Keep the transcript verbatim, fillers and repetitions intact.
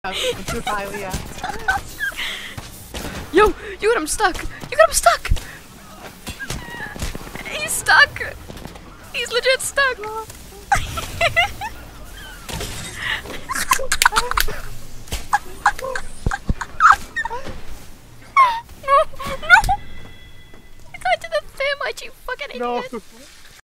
I'm too highly at. Yo, you got him stuck. You got him stuck. He's stuck. He's legit stuck. No, no. I got to the thing, you fucking idiot. No.